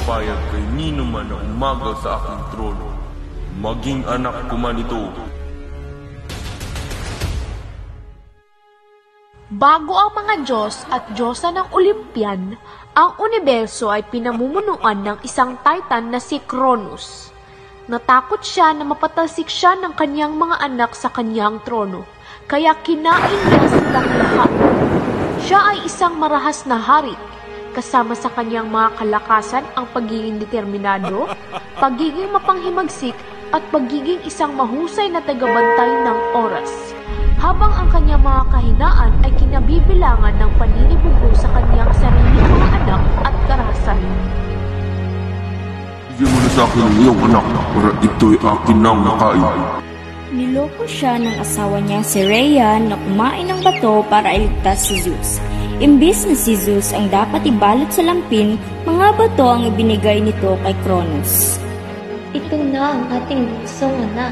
papayag kay nino man na umaga sa aking trono, maging anak ko man ito. Bago ang mga Diyos at Diyosa ng Olympian, ang universo ay pinamumunuan ng isang titan na si Cronus. Natakot siya na mapatalsik siya ng kanyang mga anak sa kanyang trono, kaya kinain niya silang lahat. Siya ay isang marahas na hari, kasama sa kanyang mga kalakasan ang pagiging determinado, pagiging mapanghimagsik at pagiging isang mahusay na tagabantay ng oras. Habang ang kanyang mga kahinaan ay kinabibilangan ng paninibugo sa kanyang sariling mga anak at karahasan. Bigyan mo na sa akin ang iyong anak para ito'y akin nang nakain. Niloko siya ng asawa niya si Rhea na kumain ng bato para iligtas si Zeus. Imbis na si Zeus ang dapat ibalot sa lampin, mga bato ang ibinigay nito kay Cronus. Ito na ang ating bunsong anak.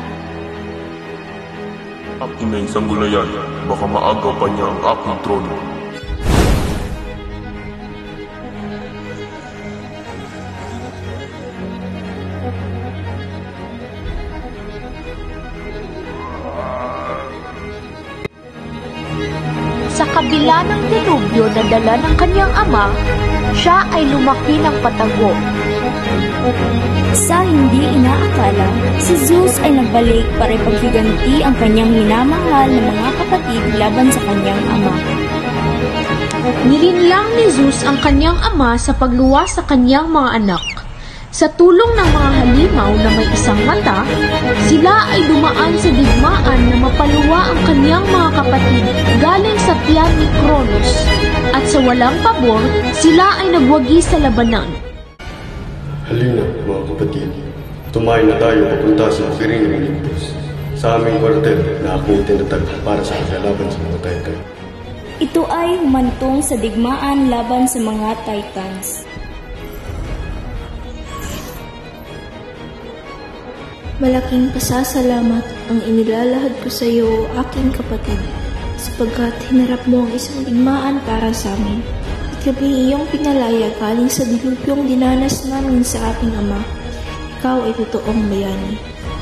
Akin na yung sanggulayan, baka maagaw pa niya ang aking trono. Sa kabila ng dilubyo na dala ng kanyang ama, siya ay lumaki ng patago. Sa hindi inaakala, si Zeus ay nagbalik para ipaghiganti ang kanyang minamahal na mga kapatid laban sa kanyang ama. Nilinlang ni Zeus ang kanyang ama sa pagluwas sa kanyang mga anak. Sa tulong ng mga halimaw na may isang mata, sila ay dumaan sa digmaan na mapaluwa ang kanyang mga kapatid galing sa tiyan ni Cronus. At sa walang pabor, sila ay nagwagi sa labanan. Halina, mga kapatid. Tumayo na tayo papunta sa piring ng Olympus. Sa aming kwartel na aking itinatag para sa kagalaban sa mga Titan. Ito ay humantong sa digmaan laban sa mga Titans. Malaking pasasalamat ang inilalahad ko sa iyo, aking kapatid, sapagkat hinarap mo ang isang digmaan para sa amin. At kami iyong pinalaya galing sa dilubyong dinanas namin sa ating ama. Ikaw ay totoong bayani.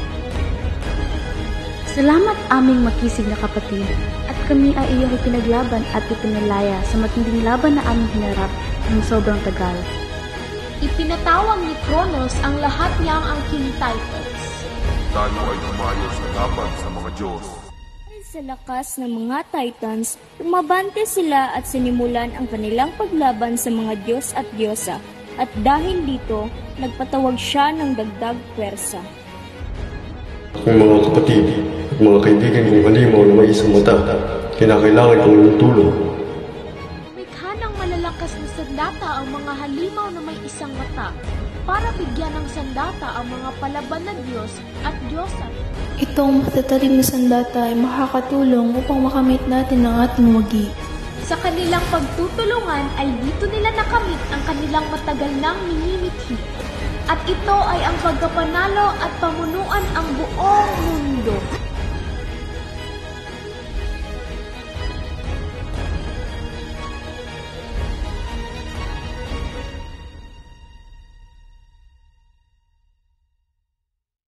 Salamat aming makisig na kapatid, at kami ay iyong ipinaglaban at ipinalaya sa matinding laban na aming hinarap ng sobrang tagal. Ipinatawag ni Cronus ang lahat niyang angking Titans. Tayo ay tumayo sa laban sa mga Diyos. Sa lakas ng mga Titans, umabante sila at sinimulan ang kanilang paglaban sa mga Diyos at Diyosa. At dahil dito, nagpatawag siya ng dagdag pwersa. Aking mga kapatid at mga kaibigan kong halimaw na may isang mata, kinakailangan kong inyong tulong. Mikha ng malalakas na sandata ang mga halimaw na may isang mata, para bigyan ng sandata ang mga palaban na Diyos at Diyosa. Itong matatalim na sandata ay makakatulong upang makamit natin ang ating wagi. Sa kanilang pagtutulungan ay dito nila nakamit ang kanilang matagal nang minimithi. At ito ay ang pagkapanalo at pamunuan ang buong